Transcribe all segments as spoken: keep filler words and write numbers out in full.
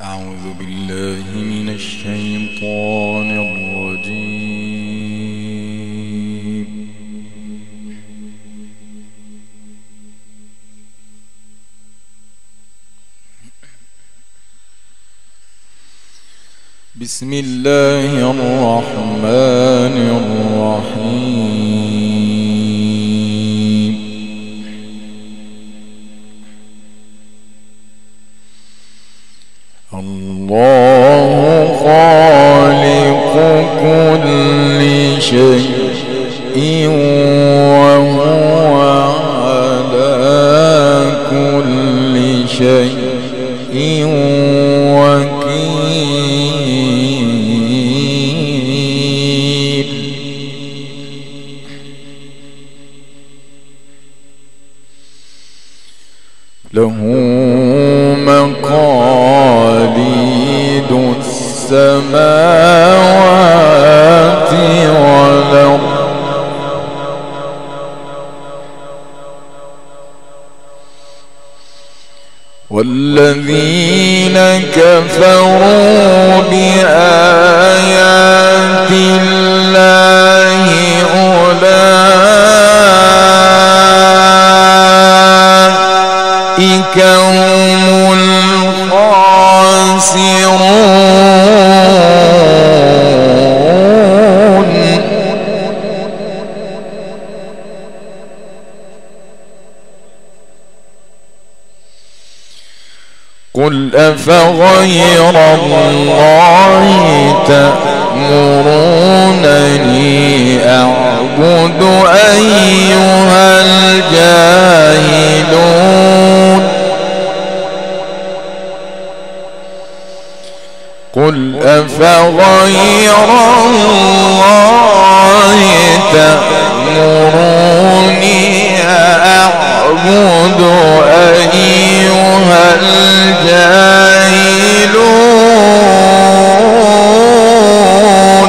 أعوذ بالله من الشيطان الرجيم. بسم الله الرحمن الرحيم. الله خالق كل شيء وهو على كل شيء وكيل. له مقاليد السماوات والأرض والذين كفروا بآيات الله أولئك هم الخاسرون. قل أفغير الله تأمرونني أعبد أيها الجاهلون. قل أفغير الله تأمروني أعبد أيها الجاهلون.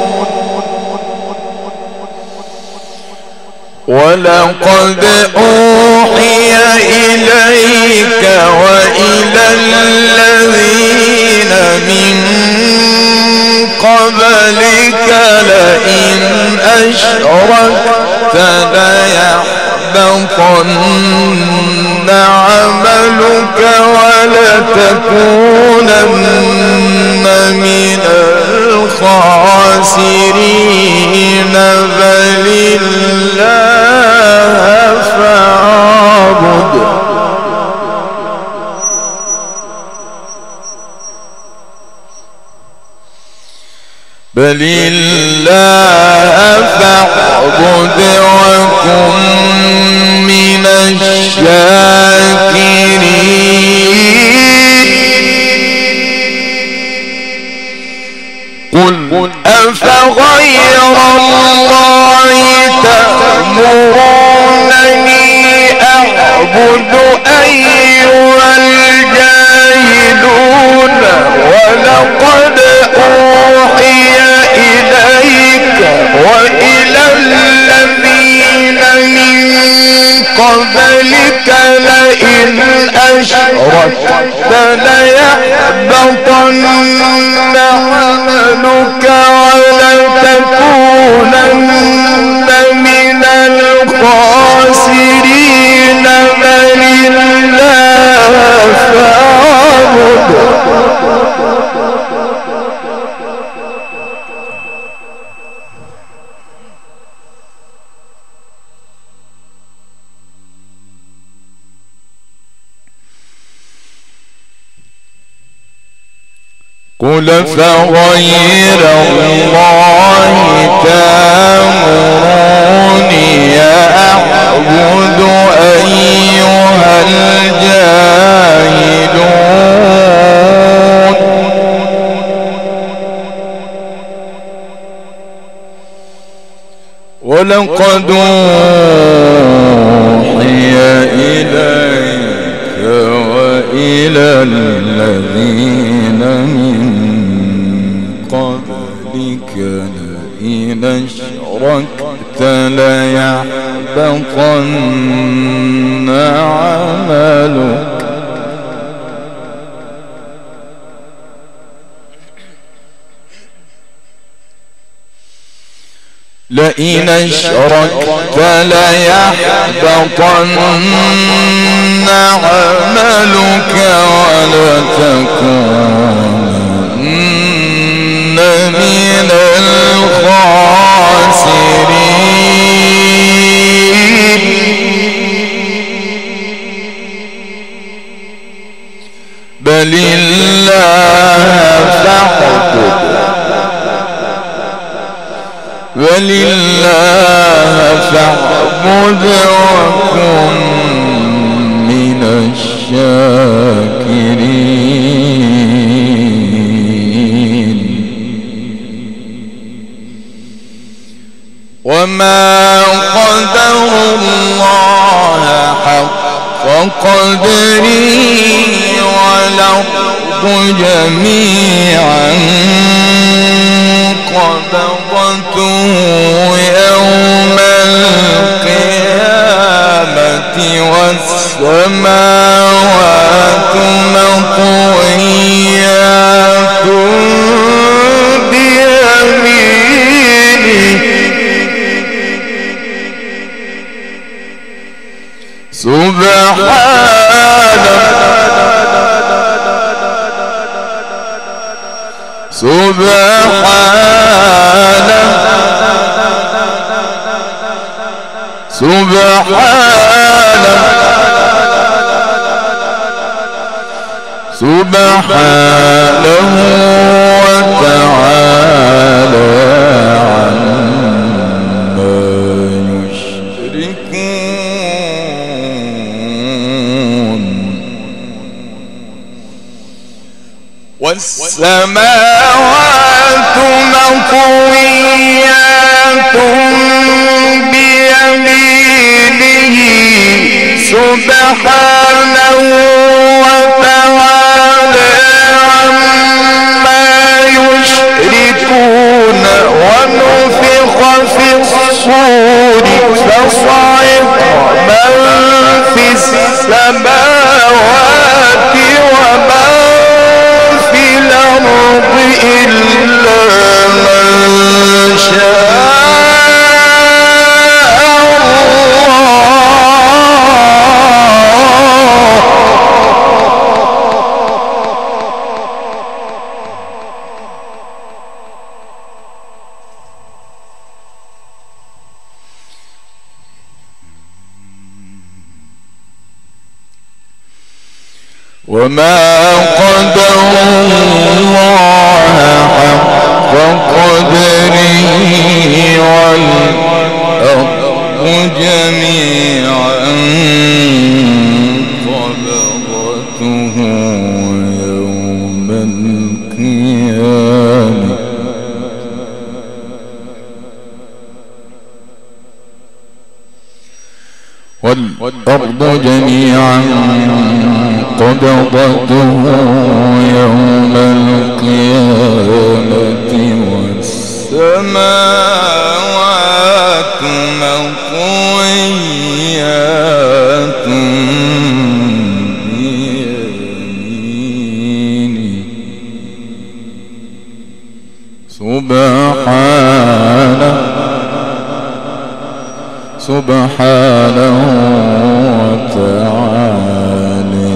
ولقد أوحي إليك وإلى الذين من قبلك لئن أشركت ليحبطن عملك ولتكونن من الخاسرين. بل الله فاعبد. بل الله فاعبد وكن من الشاكرين. قل أفغير الله تأمرونني أعبد أيها الجاهلون. ولقد أوحي إليك وإلى الذين من قبلك لئن أشركت ليحبطن عملك ولتكونن من الخاسرين. بل الله فاعبد. قل فغير الله تأمروني أعبد أيها الجاهلون. ولقد أوحي إليك وإلى الذين من قبلك لئن أشركت ليحبطن عملك لئن أشركت ليحبطن عملك ولتكونن من الخاسرين بل الله فاعبد ولله فاعبد وكن من الشاكرين وما قدروا الله حق قدره والأرض جميعا قبضته يوم القيامة والسماوات مطويات بيمينه سبحانه سبحانه سبحانه سبحانه وتعالى عما يشركون والسماوات مطويات بيمينه سبحانه وتعالى عما يشركون ونفخ في الصور فصعق من في السماوات ومن في الأرض إلا من شاء وما قدروا الله حق قدره والأرض جميعا قبضته يوم القيامة والأرض جميعا قبضته يوم القيامة والسماوات مطويات بيمينه سبحانه سبحانه وتعالى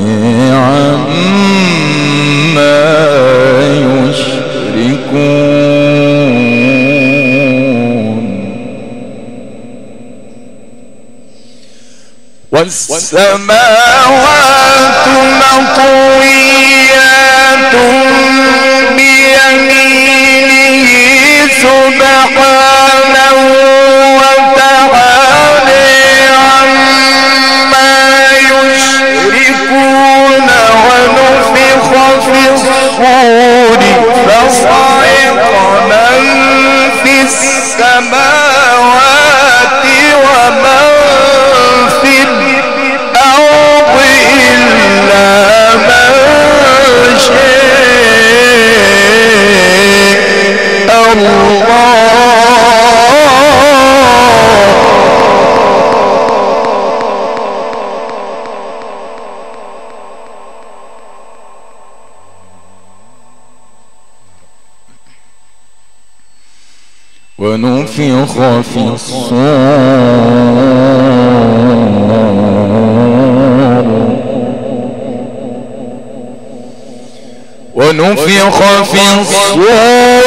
عما يشركون والسماوات مطويات بيمينه سبحانه وتعالى عما يشركون ونفخ في الصور فصعق من في السماوات ومن في الأرض إلا من شاء الله ونفخ في الصور ونفخ في الصور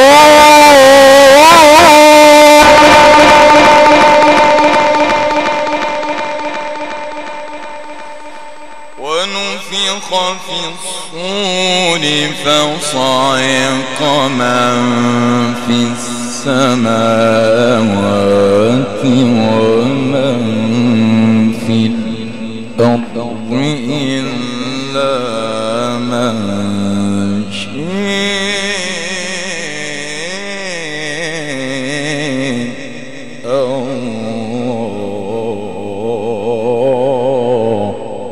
ونفخ في الصور فصعق من في السماوات ومن في الأرض إلا من شاء الله.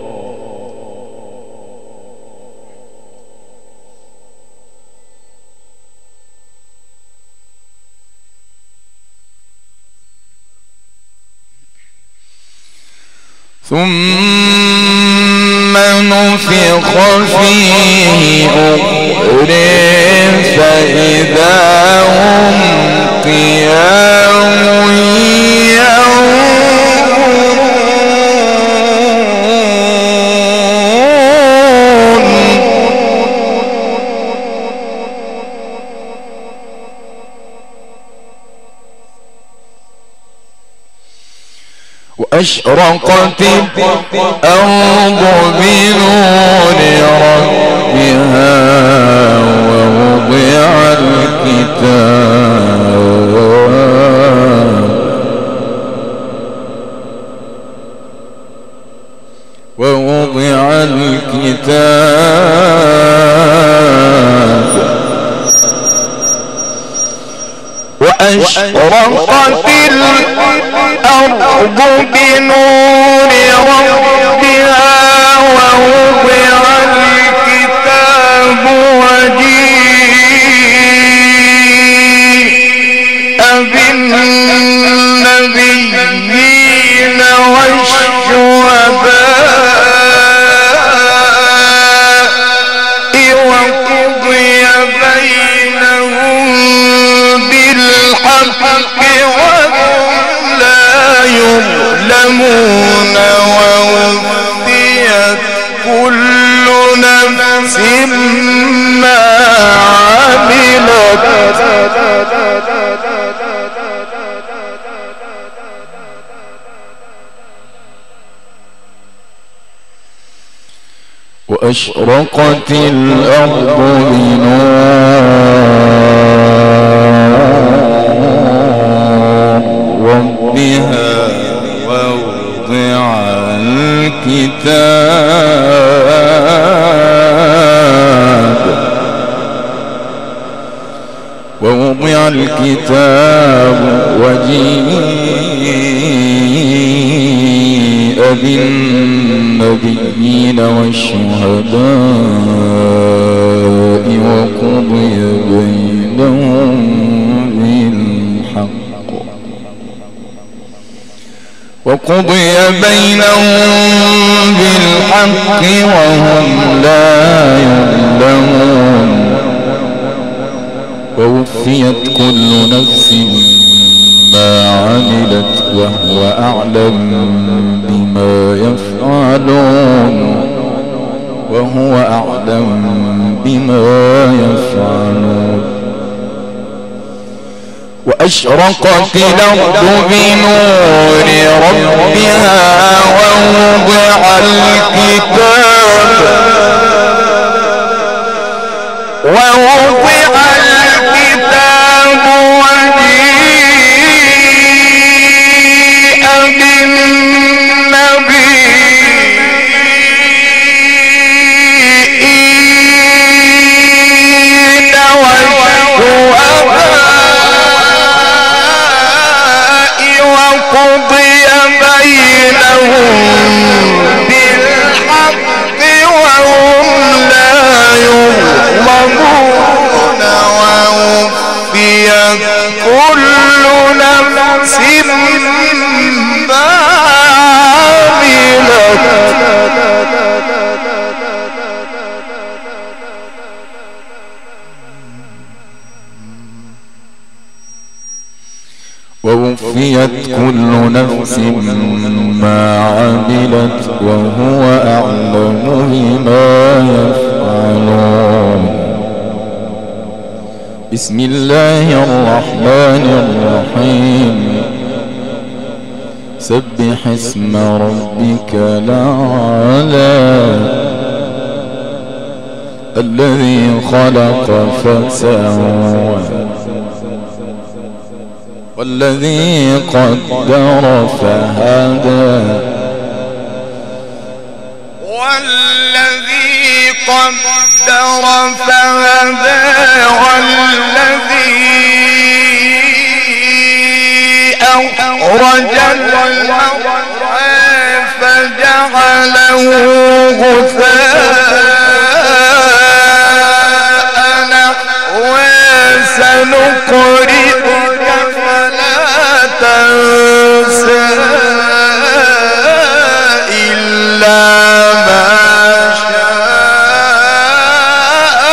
ثم نفخ فيه أخرى فإذا هم قيام وأشرقت الأرض بنور ربها ووضع الكتاب ووضع الكتاب وأشرقت الأرض بنور ربها ووضع الكتاب وجيء بالنبيين والشهداء وقضي بينهم بالحق وهم لا يظلمون ووفيت كل نفس ما عملت وأشرقت الأرض بنور ربها ووضع الكتاب ووضع الكتاب وجيء بالنبيين والشهداء وقضي بينهم بالحق وقضي بينهم بالحق وهم لا يظلمون ووفيت كل نفس ما عملت وهو أعلم بما يفعلون وهو أعلم بما يفعلون. وأشرقت الأرض بنور ربها ووضع الكتاب ووضع الكتاب وجيء بالنبيين والشهداء وقضي بينهم بالحق وهم لا يظلمون ووفيت كل نفس ما عملت وهو أعلم بما يفعلون. بسم الله الرحمن الرحيم. سبح اسم ربك الأعلى الذي خلق فسوى والذي قدر فهدى والذي قدر فهدى والذي أخرج المرعى فجعله غثاء نحوا سنقرئك تنسى إلا ما شاء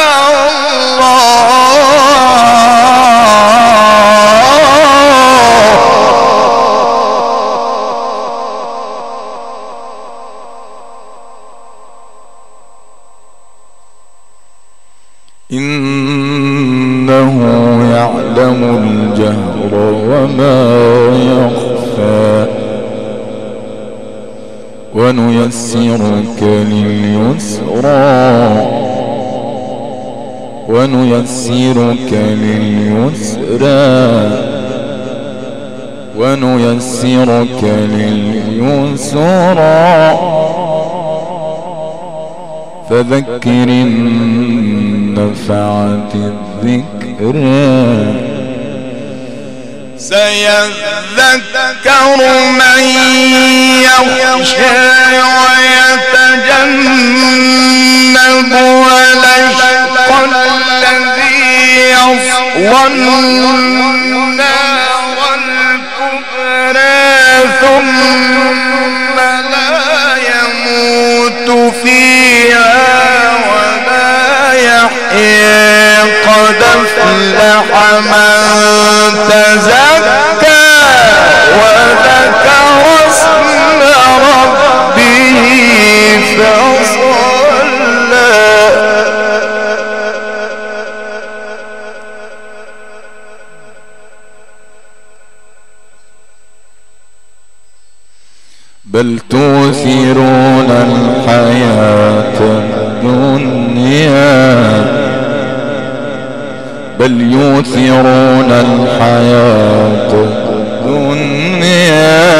الله. إنه يعلم الجهر وما يخفى ونيسرك لليسرى ونيسرك لليسرى ونيسرك لليسرى فذكر النفعة الذكرى سيذكر من يخشى ويتجنبها الأشقى الذي يصلى النار الكبرى ثم لا يموت فيها ولا يحيا قد أفلح من تزكى وذكر اسم ربه فصلى. بل تؤثرون الحياة الدنيا بل يؤثرون الحياة الدنيا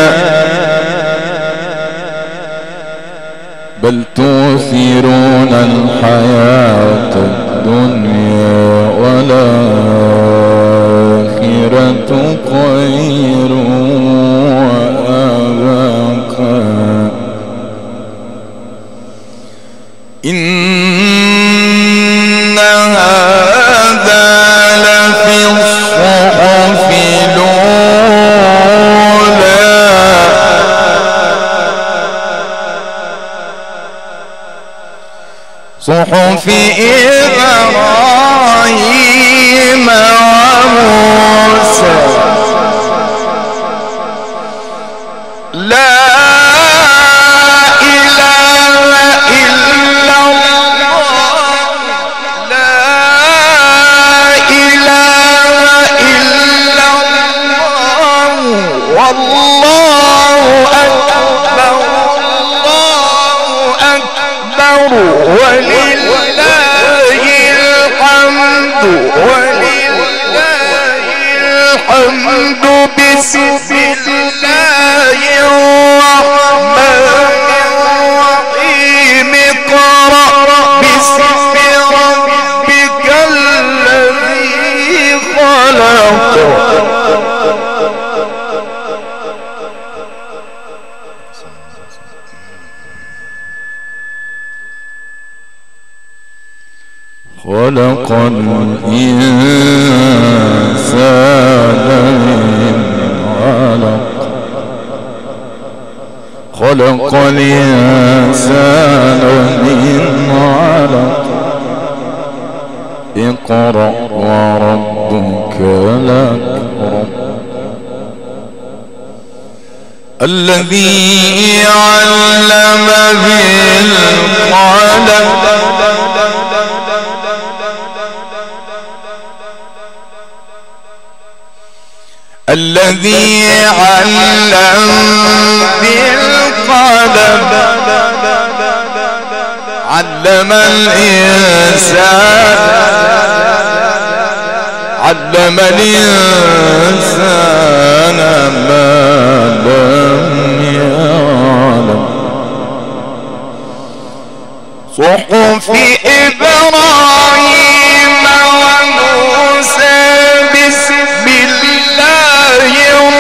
بل تؤثرون الحياة الدنيا والآخرة خير وأبقى. إن هذا لفي الصحف الأولى صحف إبراهيم وموسى. لا ولله الحمد ولله الحمد. بسم الله الرحمن الرحيم. اقرأ باسم ربك الذي خلق. خلق الإنسان من علق خلق الإنسان من علق. اقرأ وربك الأكرم الذي علم بالقلم الذي علم بالقلم علم الإنسان علم الإنسان ما لم يعلم صحف إبراهيم وموسى بسم الله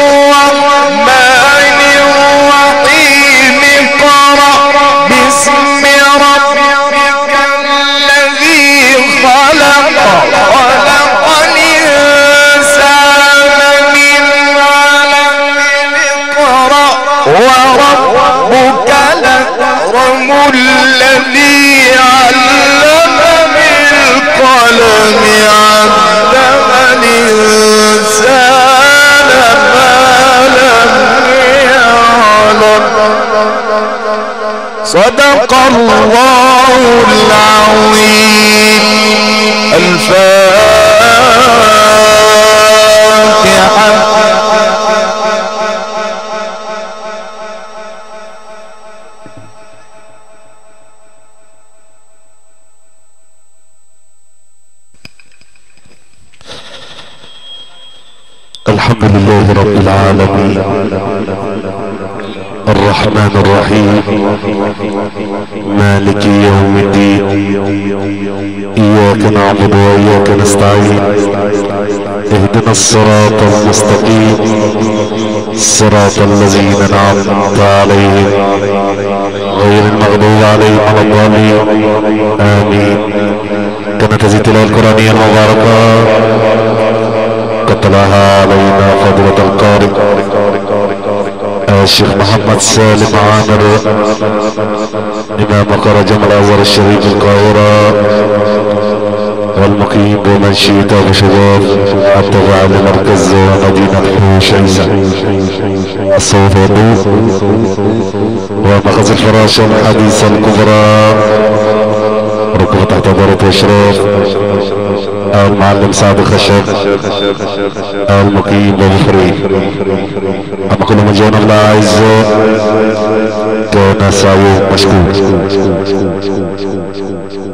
الرحمن الرحيم اقرأ باسم ربك الذي خلق خلق الإنسان من علق اقرأ وربك الأكرم الذي علم بالقلم علم الإنسان ما لم يعلم صدق الله العظيم. الفاتحة. الحمد لله رب العالمين الرحمن الرحيم مالك يوم الدين إياك نعبد وإياك نستعين اهدنا الصراط المستقيم صراط الذين أنعمت عليهم غير المغضوب عليهم ولا الضالين آمين. كما تزيد الآية القرآنية المباركة قد تلاها علينا فضيلة القارئ الشيخ محمد سالم عامر إمام مقر جمع الأزهر الشريف القاهرة والمقيم بمنشية أبو شباب التابع لمركز مدينة حوشية الصوت والضوء ومخزن الفراشة الحديثة الكبرى ركبة تحت دارة إشراف المعلم سعد خشب المقيم ببفري. أما كل من جاءنا الله أعزه كان سعيه مشكور.